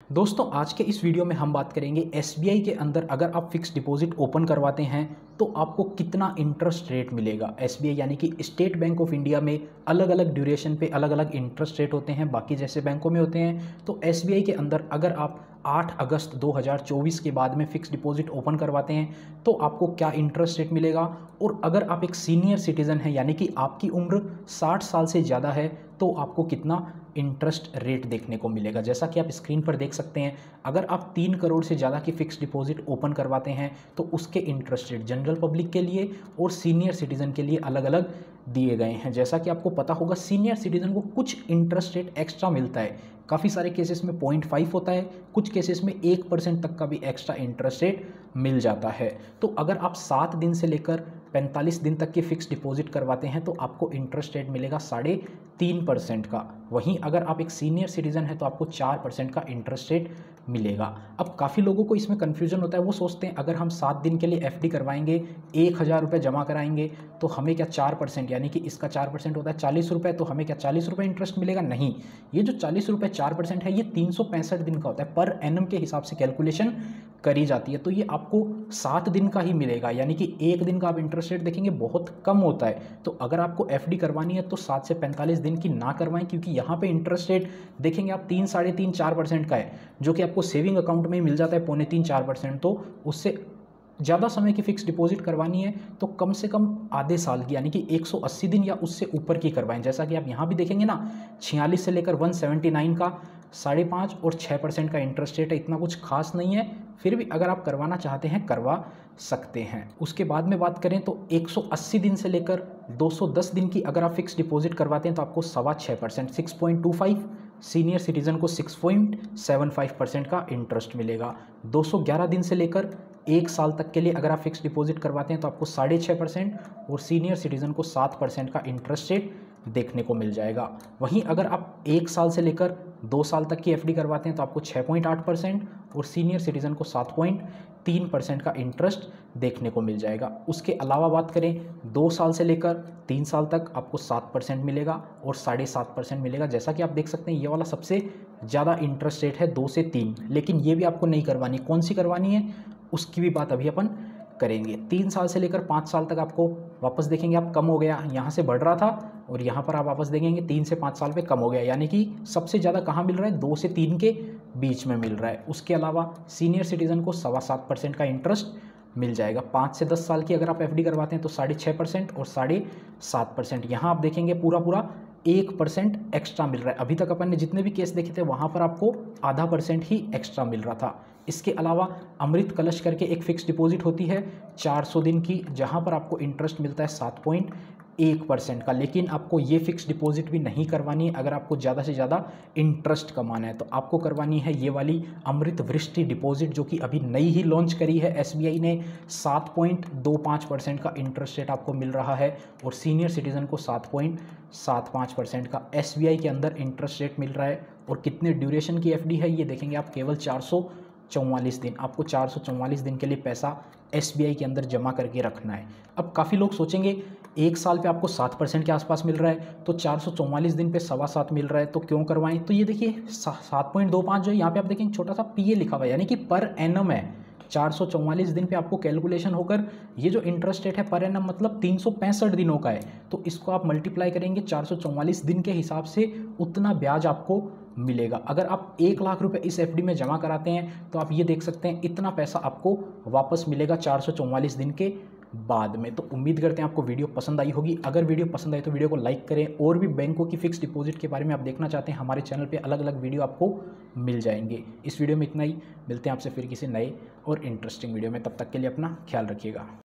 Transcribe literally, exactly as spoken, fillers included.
दोस्तों आज के इस वीडियो में हम बात करेंगे एसबीआई के अंदर अगर आप फिक्स डिपॉजिट ओपन करवाते हैं तो आपको कितना इंटरेस्ट रेट मिलेगा। एसबीआई यानी कि स्टेट बैंक ऑफ इंडिया में अलग अलग ड्यूरेशन पे अलग अलग इंटरेस्ट रेट होते हैं, बाकी जैसे बैंकों में होते हैं। तो एसबीआई के अंदर अगर आप आठ अगस्त दो हज़ार चौबीस के बाद में फिक्स डिपॉजिट ओपन करवाते हैं तो आपको क्या इंटरेस्ट रेट मिलेगा, और अगर आप एक सीनियर सिटीज़न हैं यानी कि आपकी उम्र साठ साल से ज़्यादा है तो आपको कितना इंटरेस्ट रेट देखने को मिलेगा। जैसा कि आप स्क्रीन पर देख सकते हैं, अगर आप तीन करोड़ से ज़्यादा की फिक्स डिपॉजिट ओपन करवाते हैं तो उसके इंटरेस्ट रेट जनरल पब्लिक के लिए और सीनियर सिटीज़न के लिए अलग अलग दिए गए हैं। जैसा कि आपको पता होगा, सीनियर सिटीज़न को कुछ इंटरेस्ट रेट एक्स्ट्रा मिलता है, काफ़ी सारे केसेस में पॉइंट फाइव होता है, कुछ केसेस में एक परसेंट तक का भी एक्स्ट्रा इंटरेस्ट रेट मिल जाता है। तो अगर आप सात दिन से लेकर पैंतालीस दिन तक की फ़िक्स डिपॉजिट करवाते हैं तो आपको इंटरेस्ट रेट मिलेगा साढ़े तीन परसेंट का। वहीं अगर आप एक सीनियर सिटीज़न है तो आपको चार परसेंट का इंटरेस्ट रेट मिलेगा। अब काफ़ी लोगों को इसमें कन्फ्यूजन होता है, वो सोचते हैं अगर हम सात दिन के लिए एफडी करवाएंगे, एक हज़ार रुपये जमा कराएंगे तो हमें क्या चार परसेंट यानी कि इसका चार परसेंट होता है चालीस रुपये, तो हमें क्या चालीस रुपये इंटरेस्ट मिलेगा? नहीं, ये जो चालीस रुपये चार परसेंट है ये तीन सौ पैंसठ दिन का होता है, पर एनम के हिसाब से कैलकुलेशन करी जाती है। तो ये आपको सात दिन का ही मिलेगा, यानी कि एक दिन का आप इंटरेस्ट रेट देखेंगे बहुत कम होता है। तो अगर आपको एफडी करवानी है तो सात से पैंतालीस दिन की ना करवाएं, क्योंकि यहाँ पे इंटरेस्ट रेट देखेंगे आप तीन साढ़े तीन चार परसेंट का है, जो कि आपको सेविंग अकाउंट में ही मिल जाता है पौने तीन चार परसेंट। तो उससे ज़्यादा समय की फ़िक्स डिपॉजिट करवानी है तो कम से कम आधे साल की यानी कि एक सौ अस्सी दिन या उससे ऊपर की करवाएं। जैसा कि आप यहाँ भी देखेंगे ना, छियालीस से लेकर एक सौ उन्यासी का साढ़े पाँच और छः परसेंट का इंटरेस्ट रेट है, इतना कुछ खास नहीं है, फिर भी अगर आप करवाना चाहते हैं करवा सकते हैं। उसके बाद में बात करें तो एक सौ अस्सी दिन से लेकर दो सौ दस दिन की अगर आप फिक्स डिपॉजिट करवाते हैं तो आपको सवा छः percent six point two five, senior citizen को six point seven five percent का इंटरेस्ट मिलेगा। दो सौ ग्यारह दिन से लेकर एक साल तक के लिए अगर आप फिक्स डिपॉजिट करवाते हैं तो आपको साढ़े छः परसेंट और सीनियर सिटीज़न को सात परसेंट का इंटरेस्ट रेट देखने को मिल जाएगा। वहीं अगर आप एक साल से लेकर दो साल तक की एफडी करवाते हैं तो आपको छः पॉइंट आठ परसेंट और सीनियर सिटीज़न को सात पॉइंट तीन परसेंट का इंटरेस्ट देखने को मिल जाएगा। उसके अलावा बात करें दो साल से लेकर तीन साल तक आपको सात परसेंट मिलेगा और साढ़े सात परसेंट मिलेगा। जैसा कि आप देख सकते हैं ये वाला सबसे ज़्यादा इंटरेस्ट रेट है दो से तीन, लेकिन ये भी आपको नहीं करवानी। कौन सी करवानी है उसकी भी बात अभी अपन करेंगे। तीन साल से लेकर पाँच साल तक आपको वापस देखेंगे आप कम हो गया, यहाँ से बढ़ रहा था और यहाँ पर आप वापस देखेंगे तीन से पाँच साल पे कम हो गया, यानी कि सबसे ज़्यादा कहाँ मिल रहा है? दो से तीन के बीच में मिल रहा है। उसके अलावा सीनियर सिटीज़न को सवा सात परसेंट का इंटरेस्ट मिल जाएगा। पाँच से दस साल की अगर आप एफडी करवाते हैं तो साढ़े छः परसेंट और साढ़े सात परसेंट। यहाँ आप देखेंगे पूरा पूरा एक परसेंट एक्स्ट्रा मिल रहा है। अभी तक अपन ने जितने भी केस देखे थे वहाँ पर आपको आधा परसेंट ही एक्स्ट्रा मिल रहा था। इसके अलावा अमृत कलश करके एक फ़िक्स डिपॉजिट होती है चार सौ दिन की, जहाँ पर आपको इंटरेस्ट मिलता है सात पॉइंट एक परसेंट का। लेकिन आपको ये फिक्स डिपॉजिट भी नहीं करवानी है अगर आपको ज़्यादा से ज़्यादा इंटरेस्ट कमाना है, तो आपको करवानी है ये वाली अमृत वृष्टि डिपॉजिट, जो कि अभी नई ही लॉन्च करी है एसबीआई ने। सात पॉइंट दो पाँच परसेंट का इंटरेस्ट रेट आपको मिल रहा है और सीनियर सिटीज़न को सात पॉइंट सात पाँच परसेंट का एसबीआई के अंदर इंटरेस्ट रेट मिल रहा है। और कितने ड्यूरेशन की एफडी है ये देखेंगे आप, केवल चार सौ चौवालीस दिन। आपको चार सौ चौवालीस दिन के लिए पैसा एसबीआई के अंदर जमा करके रखना है। अब काफ़ी लोग सोचेंगे एक साल पे आपको सात परसेंट के आसपास मिल रहा है तो चार सौ चौवालीस दिन पे सवा सात मिल रहा है तो क्यों करवाएं? तो ये देखिए सात पॉइंट दो पाँच जो है यहाँ पे आप देखेंगे छोटा सा पी ए लिखा हुआ है, यानी कि पर एनम है। चार सौ चौवालीस दिन पे आपको कैलकुलेशन होकर ये जो इंटरेस्ट रेट है पर एनम मतलब तीन सौ पैंसठ दिनों का है, तो इसको आप मल्टीप्लाई करेंगे चार सौ चौवालीस दिन के हिसाब से, उतना ब्याज आपको मिलेगा। अगर आप एक लाख रुपए इस एफडी में जमा कराते हैं तो आप ये देख सकते हैं इतना पैसा आपको वापस मिलेगा चार सौ चौवालीस दिन के बाद में। तो उम्मीद करते हैं आपको वीडियो पसंद आई होगी। अगर वीडियो पसंद आई तो वीडियो को लाइक करें। और भी बैंकों की फिक्स डिपॉजिट के बारे में आप देखना चाहते हैं, हमारे चैनल पे अलग अलग वीडियो आपको मिल जाएंगे। इस वीडियो में इतना ही, मिलते हैं आपसे फिर किसी नए और इंटरेस्टिंग वीडियो में। तब तक के लिए अपना ख्याल रखिएगा।